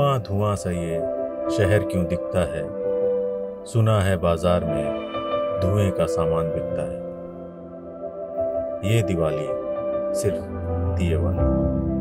धुआं धुआं सा ये शहर क्यों दिखता है, सुना है बाजार में धुएं का सामान बिकता है। ये दिवाली सिर्फ दिए वाली।